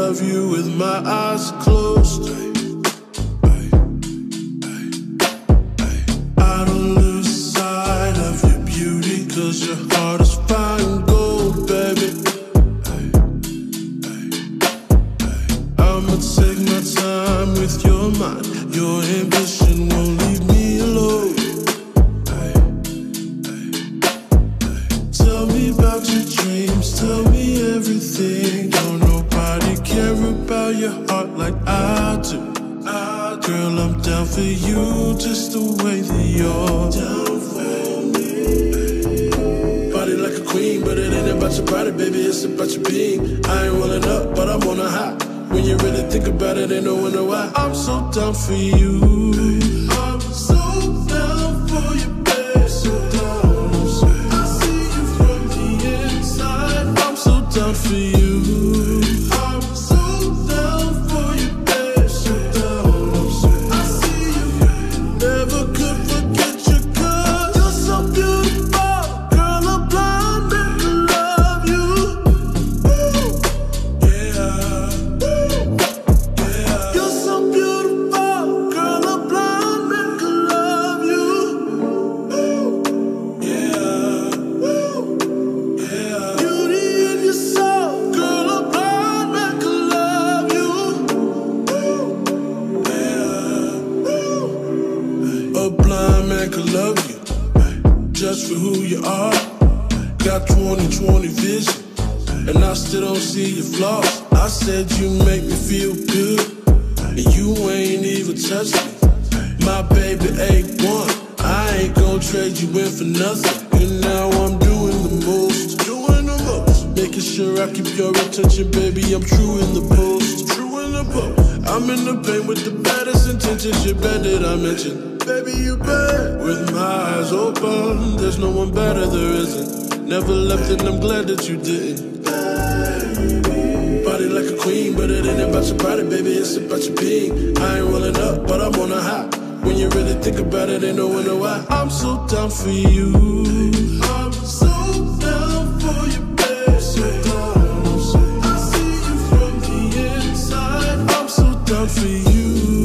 love you with my eyes closed. I don't lose sight of your beauty, 'cause your heart is fine gold, baby. I'ma take my time with your mind. Your ambition won't leave me alone. Tell me about your dreams, tell me everything. Don't nobody care about your heart like I do. Girl, I'm down for you just the way that you're down for me. Body like a queen, but it ain't about your body, baby, it's about your being. I ain't rolling up, but I'm on a high. When you really think about it, ain't no wonder why. I'm so down for you. I'm so down for you, babe. So down, I see you from the inside. I'm so down for you. I'm so down for you, babe. So down, I see you. Never could forget you, 'cause you're so beautiful. Girl, I'm blind and I love you. Ooh, yeah. You're so beautiful, girl, I'm blind and I love you. Yeah, yeah. Beauty in your soul, girl, I'm blind and I love you. Yeah, a blind man could love you just for who you are. Got 20/20 vision, and I still don't see your flaws. I said you make me feel good, and you ain't even touched me. My baby A1, I ain't gon' trade you in for nothing. And now I'm doing the most, making sure I keep your attention, baby. I'm true in the post, I'm in the pain with the baddest intentions. You're bad that I mentioned, baby, you bad. With my eyes open, there's no one better, there isn't. Never left and I'm glad that you didn't. Body like a queen, but it ain't about your body, baby, it's about your being. I ain't rolling up, but I'm on a high. When you really think about it, ain't no wonder why. I'm so down for you. I'm so down for you, babe. So down, I see you from the inside. I'm so down for you.